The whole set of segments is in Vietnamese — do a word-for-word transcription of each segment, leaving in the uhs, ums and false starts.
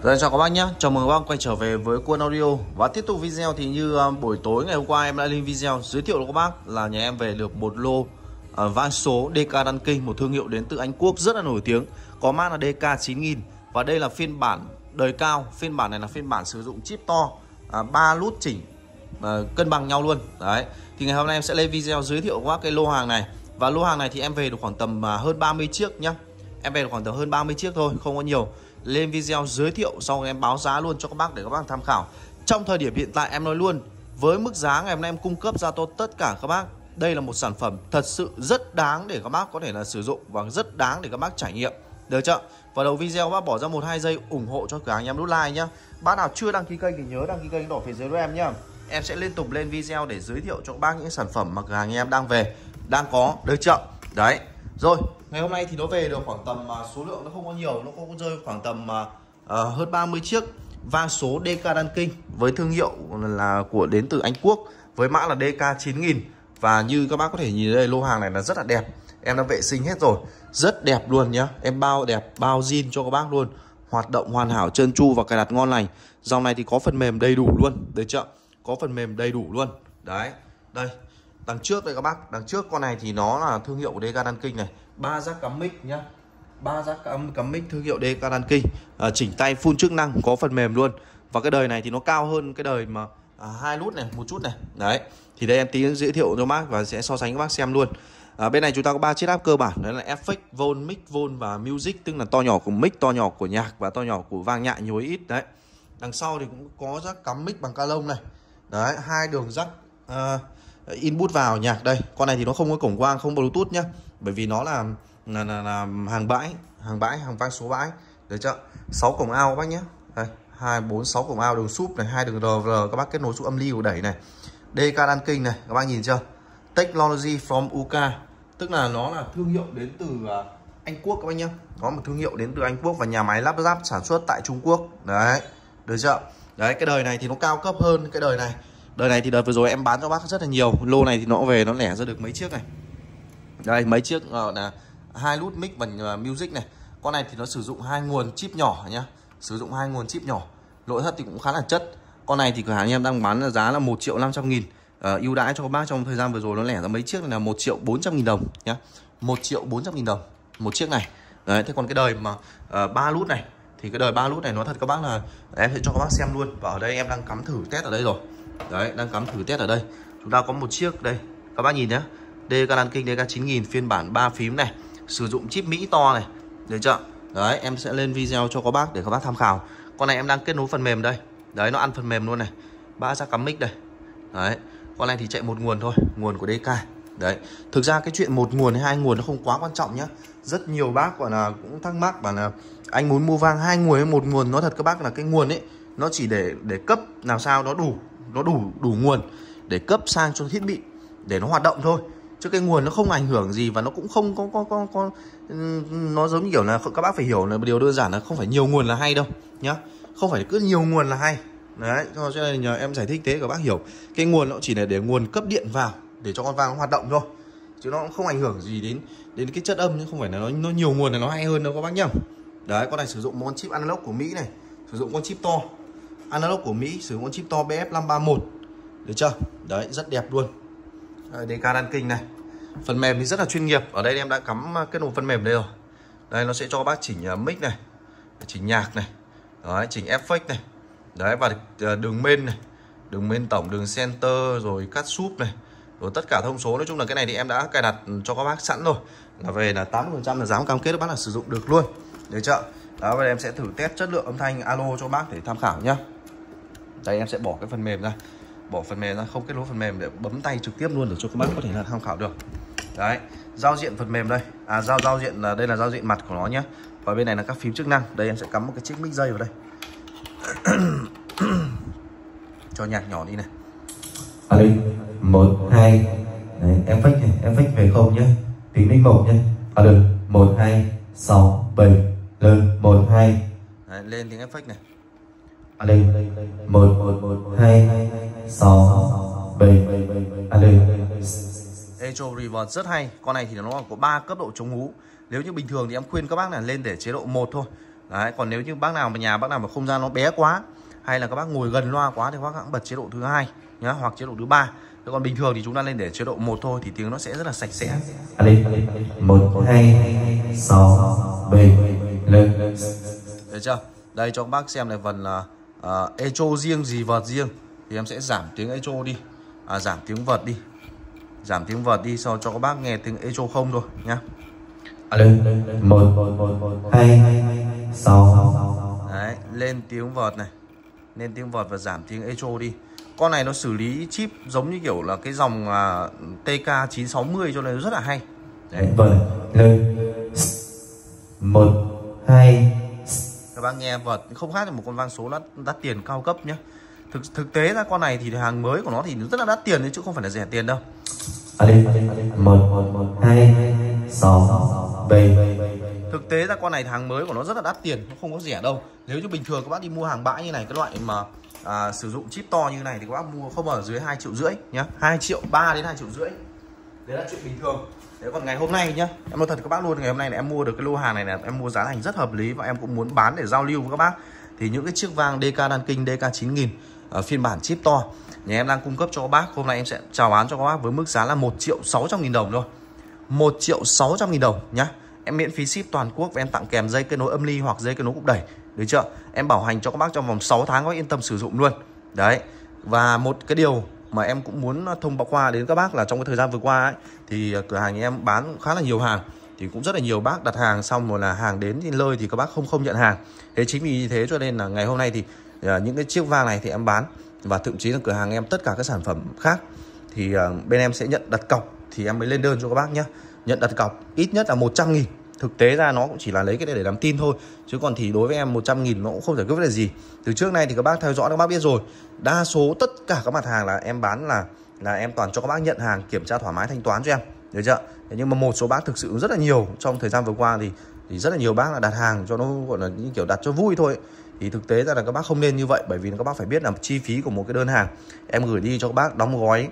Rồi, chào các bác nhé, chào mừng các bác quay trở về với Quân Audio. Và tiếp tục video thì như uh, buổi tối ngày hôm qua em đã lên video giới thiệu với các bác là nhà em về được một lô uh, van số đê ca Dunking, một thương hiệu đến từ Anh Quốc rất là nổi tiếng, có mã là đê ca chín nghìn. Và đây là phiên bản đời cao, phiên bản này là phiên bản sử dụng chip to, uh, ba nút chỉnh uh, cân bằng nhau luôn. Đấy, thì ngày hôm nay em sẽ lên video giới thiệu với các bác cái lô hàng này. Và lô hàng này thì em về được khoảng tầm uh, hơn ba mươi chiếc nhá. Em về được khoảng tầm hơn ba mươi chiếc thôi, không có nhiều. Lên video giới thiệu xong em báo giá luôn cho các bác để các bác tham khảo. Trong thời điểm hiện tại em nói luôn, với mức giá ngày hôm nay em cung cấp ra cho tất cả các bác, đây là một sản phẩm thật sự rất đáng để các bác có thể là sử dụng và rất đáng để các bác trải nghiệm. Được chưa? Vào đầu video các bác bỏ ra một hai giây ủng hộ cho cửa hàng em, nút like nhá. Bác nào chưa đăng ký kênh thì nhớ đăng ký kênh đỏ phía dưới giúp em nhá. Em sẽ liên tục lên video để giới thiệu cho các bác những sản phẩm mà cửa hàng em đang về, đang có. Được chưa? Đấy. Rồi, ngày hôm nay thì nó về được khoảng tầm uh, số lượng nó không có nhiều, nó không có rơi khoảng tầm uh, uh, hơn ba mươi chiếc van số đê ca Dunking với thương hiệu là của đến từ Anh Quốc với mã là đê ca chín nghìn. Và như các bác có thể nhìn đây, lô hàng này là rất là đẹp. Em đã vệ sinh hết rồi, rất đẹp luôn nhá. Em bao đẹp, bao zin cho các bác luôn. Hoạt động hoàn hảo, trơn tru và cài đặt ngon lành. Dòng này thì có phần mềm đầy đủ luôn, được chưa? Có phần mềm đầy đủ luôn. Đấy, đây. Đằng trước đây các bác, đằng trước con này thì nó là thương hiệu của đê ca Dunking này, ba jack cắm mic nhá, ba jack cắm cắm mic thương hiệu đê ca Dunking, à, chỉnh tay full chức năng, có phần mềm luôn. Và cái đời này thì nó cao hơn cái đời mà à, hai nút này một chút này. Đấy, thì đây em tí giới thiệu cho bác và sẽ so sánh các bác xem luôn. À, bên này chúng ta có ba chiếc áp cơ bản, đó là effect, vol, mic, vol và music, tức là to nhỏ của mic, to nhỏ của nhạc và to nhỏ của vang nhại nhiều ít. Đấy, đằng sau thì cũng có jack cắm mic bằng ca lông này. Đấy, hai đường jack à, input vào nhạc đây. Con này thì nó không có cổng quang, không bluetooth nhá, bởi vì nó là là, là, là hàng bãi, hàng bãi, hàng van số bãi. Được chưa? sáu cổng ao các bác nhé. Đây, hai bốn sáu cổng ao, đường súp này, hai đường rờ rờ các bác kết nối xuống âm ly của đẩy này. đê ca Dunking này, các bác nhìn chưa? Technology from u ca, tức là nó là thương hiệu đến từ uh, Anh Quốc các bác nhé. Có một thương hiệu đến từ Anh Quốc và nhà máy lắp ráp sản xuất tại Trung Quốc. Đấy, được chưa? Đấy, cái đời này thì nó cao cấp hơn cái đời này. Đời này thì đợt vừa rồi em bán cho bác rất là nhiều. Lô này thì nó về nó lẻ ra được mấy chiếc này. Đây, mấy chiếc uh, là hai nút mic và uh, music này. Con này thì nó sử dụng hai nguồn chip nhỏ nhá. Sử dụng hai nguồn chip nhỏ. Nội thất thì cũng khá là chất. Con này thì cửa hàng em đang bán giá là một triệu năm trăm nghìn. Uh, ưu đãi cho các bác trong thời gian vừa rồi nó lẻ ra mấy chiếc này là một triệu bốn trăm nghìn đồng nhá. một triệu bốn trăm nghìn đồng một chiếc này. Đấy, thế còn cái đời mà uh, ba nút này thì cái đời ba nút này nó thật các bác là em sẽ cho các bác xem luôn. Và ở đây em đang cắm thử test ở đây rồi. Đấy, đang cắm thử test ở đây. Chúng ta có một chiếc đây, các bác nhìn nhé, đê ca Dunking đê ca chín nghìn phiên bản ba phím này, sử dụng chip Mỹ to này, được chưa? Đấy, em sẽ lên video cho các bác để các bác tham khảo. Con này em đang kết nối phần mềm đây. Đấy, nó ăn phần mềm luôn này. Ba jack cắm mic đây. Đấy, con này thì chạy một nguồn thôi, nguồn của đê ca. Đấy, thực ra cái chuyện một nguồn hay hai nguồn nó không quá quan trọng nhá. Rất nhiều bác gọi là cũng thắc mắc bảo là anh muốn mua vang hai nguồn hay một nguồn. Nói thật các bác là cái nguồn ấy nó chỉ để để cấp làm sao nó đủ, nó đủ đủ nguồn để cấp sang cho thiết bị để nó hoạt động thôi, chứ cái nguồn nó không ảnh hưởng gì và nó cũng không có có có, có nó giống như kiểu là các bác phải hiểu là điều đơn giản là không phải nhiều nguồn là hay đâu nhá, không phải cứ nhiều nguồn là hay. Đấy, cho nên nhờ em giải thích thế các bác hiểu, cái nguồn nó chỉ là để nguồn cấp điện vào để cho con vang hoạt động thôi, chứ nó cũng không ảnh hưởng gì đến đến cái chất âm, chứ không phải là nó nó nhiều nguồn là nó hay hơn đâu các bác nhá. Đấy, con này sử dụng một con chip analog của Mỹ này, sử dụng con chip to analog của Mỹ, sử dụng con chip to bê ép năm ba mốt, được chưa? Đấy, rất đẹp luôn. đê ca Dunking này, phần mềm thì rất là chuyên nghiệp. Ở đây em đã cắm kết nối phần mềm đây rồi. Đây, nó sẽ cho bác chỉnh mic này, chỉnh nhạc này, đấy, chỉnh effect này, đấy, và đường main này, đường main tổng, đường center, rồi cắt súp này, rồi tất cả thông số. Nói chung là cái này thì em đã cài đặt cho các bác sẵn rồi, là về là tám mươi phần trăm là dám cam kết các bác là sử dụng được luôn, được chưa? Đó, và em sẽ thử test chất lượng âm thanh alo cho bác để tham khảo nhá. Đây, em sẽ bỏ cái phần mềm ra, bỏ phần mềm ra, không kết nối phần mềm để bấm tay trực tiếp luôn để cho các bác có thể là tham khảo được. Đấy, giao diện phần mềm đây, à giao giao diện là đây là giao diện mặt của nó nhé. Và bên này là các phím chức năng. Đây em sẽ cắm một cái chiếc mic dây vào đây. Cho nhạc nhỏ đi này. Alo, một hai, effect này, effect về không nhé, tiếng mic một nhé. Alo, một hai sáu bảy lên một hai. Đấy, lên tiếng effect này. Alo, một một hai sáu bảy alo. Echo Reverb rất hay. Con này thì nó có ba cấp độ chống hú. Nếu như bình thường thì em khuyên các bác là lên để chế độ một thôi, Đấy, còn nếu như bác nào mà nhà bác nào mà không gian nó bé quá hay là các bác ngồi gần loa quá thì bác hãng bật chế độ thứ hai nhá, hoặc chế độ thứ ba. Còn bình thường thì chúng ta lên để chế độ một thôi thì tiếng nó sẽ rất là sạch sẽ. một hai sáu bảy lên. Được chưa? Đây cho các bác xem này, phần là uh, echo riêng, gì vợt riêng thì em sẽ giảm tiếng echo đi, à, giảm tiếng vợt đi, giảm tiếng vợt đi sau cho các bác nghe tiếng echo không thôi nhá. một hai sáu. Đấy, lên tiếng vợt này, lên tiếng vợt và giảm tiếng echo đi. Con này nó xử lý chip giống như kiểu là cái dòng uh, T K chín sáu mươi cho nên nó rất là hay. Đấy, vâng, lên một hai. Các bác nghe vợt không khác là một con vang số đắt, đắt tiền cao cấp nhé. Thực thực tế ra con này thì hàng mới của nó thì rất là đắt tiền đấy chứ không phải là rẻ tiền đâu. một hai sáu bảy. Thực tế ra con này hàng mới của nó rất là đắt tiền, nó không có rẻ đâu. Nếu như bình thường các bác đi mua hàng bãi như này, cái loại mà à, sử dụng chip to như này thì các bác mua không ở dưới hai triệu rưỡi nhá, hai triệu ba đến hai triệu rưỡi. Đấy là chuyện bình thường. Đấy, còn ngày hôm nay nhá, em nói thật các bác luôn, ngày hôm nay này em mua được cái lô hàng này là em mua giá thành rất hợp lý và em cũng muốn bán để giao lưu với các bác. Thì những cái chiếc vang đê ca Đan Kinh đê ca chín nghìn ở phiên bản chip to nhà em đang cung cấp cho các bác, hôm nay em sẽ chào bán cho các bác với mức giá là một triệu sáu trăm nghìn đồng thôi. một triệu sáu trăm nghìn đồng nhá. Em miễn phí ship toàn quốc và em tặng kèm dây kết nối âm ly hoặc dây kết nối cục đẩy, được chưa? Em bảo hành cho các bác trong vòng sáu tháng, các bác yên tâm sử dụng luôn. Đấy. Và một cái điều mà em cũng muốn thông báo qua đến các bác là trong cái thời gian vừa qua ấy, thì cửa hàng nhà em bán khá là nhiều hàng, thì cũng rất là nhiều bác đặt hàng xong rồi là hàng đến thì lơi thì các bác không không nhận hàng. Thế chính vì thế cho nên là ngày hôm nay thì uh, những cái chiếc vang này thì em bán, và thậm chí là cửa hàng em tất cả các sản phẩm khác thì uh, bên em sẽ nhận đặt cọc thì em mới lên đơn cho các bác nhé. Nhận đặt cọc ít nhất là một trăm nghìn. Thực tế ra nó cũng chỉ là lấy cái này để làm tin thôi, chứ còn thì đối với em một trăm nghìn nó cũng không giải quyết vấn đề gì. Từ trước nay thì các bác theo dõi các bác biết rồi, đa số tất cả các mặt hàng là em bán là là em toàn cho các bác nhận hàng, kiểm tra thoải mái thanh toán cho em, được chưa? Thế nhưng mà một số bác thực sự rất là nhiều trong thời gian vừa qua thì thì rất là nhiều bác là đặt hàng cho nó gọi là những kiểu đặt cho vui thôi ấy. Thì thực tế ra là các bác không nên như vậy, bởi vì các bác phải biết là chi phí của một cái đơn hàng em gửi đi cho các bác, đóng gói,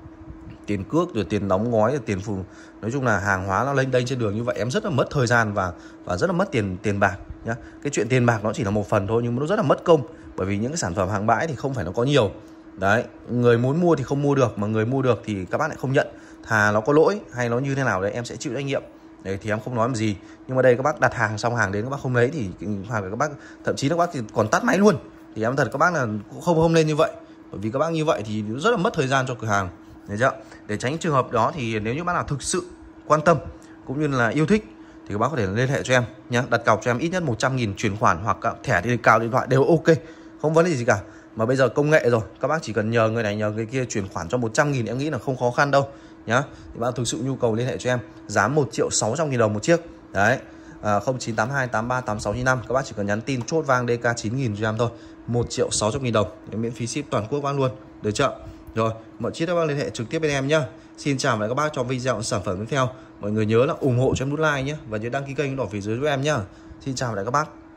tiền cước rồi tiền đóng gói rồi tiền phù, nói chung là hàng hóa nó lênh đênh trên đường như vậy em rất là mất thời gian và và rất là mất tiền tiền bạc nhá. Cái chuyện tiền bạc nó chỉ là một phần thôi nhưng mà nó rất là mất công, bởi vì những cái sản phẩm hàng bãi thì không phải nó có nhiều. Đấy, người muốn mua thì không mua được, mà người mua được thì các bác lại không nhận, thà nó có lỗi hay nó như thế nào đấy em sẽ chịu trách nhiệm. Đấy thì em không nói làm gì, nhưng mà đây các bác đặt hàng xong hàng đến các bác không lấy thì hàng của các bác thậm chí các bác thì còn tắt máy luôn, thì em thật các bác là cũng không không nên như vậy, bởi vì các bác như vậy thì rất là mất thời gian cho cửa hàng. Được chưa? Để tránh trường hợp đó thì nếu như bác nào thực sự quan tâm cũng như là yêu thích thì các bác có thể liên hệ cho em nhé, đặt cọc cho em ít nhất một trăm nghìn, chuyển khoản hoặc thẻ thì cào điện thoại đều ok, không vấn đề gì cả. Mà bây giờ công nghệ rồi, các bác chỉ cần nhờ người này nhờ người kia chuyển khoản cho một trăm nghìn em nghĩ là không khó khăn đâu nhá. Thì bác thực sự nhu cầu liên hệ cho em, giá một triệu sáu trăm nghìn đồng một chiếc. Đấy. À, không chín tám hai tám ba tám sáu chín năm, các bác chỉ cần nhắn tin chốt vang đê ca chín nghìn cho em thôi, một triệu sáu trăm nghìn đồng, em miễn phí ship toàn quốc bác luôn, được chưa? Rồi, mọi chi tiết các bác liên hệ trực tiếp bên em nhá. Xin chào và các bác trong video sản phẩm tiếp theo. Mọi người nhớ là ủng hộ cho em nút like nhé, và nhớ đăng ký kênh đỏ phía dưới giúp em nhá. Xin chào và các bác.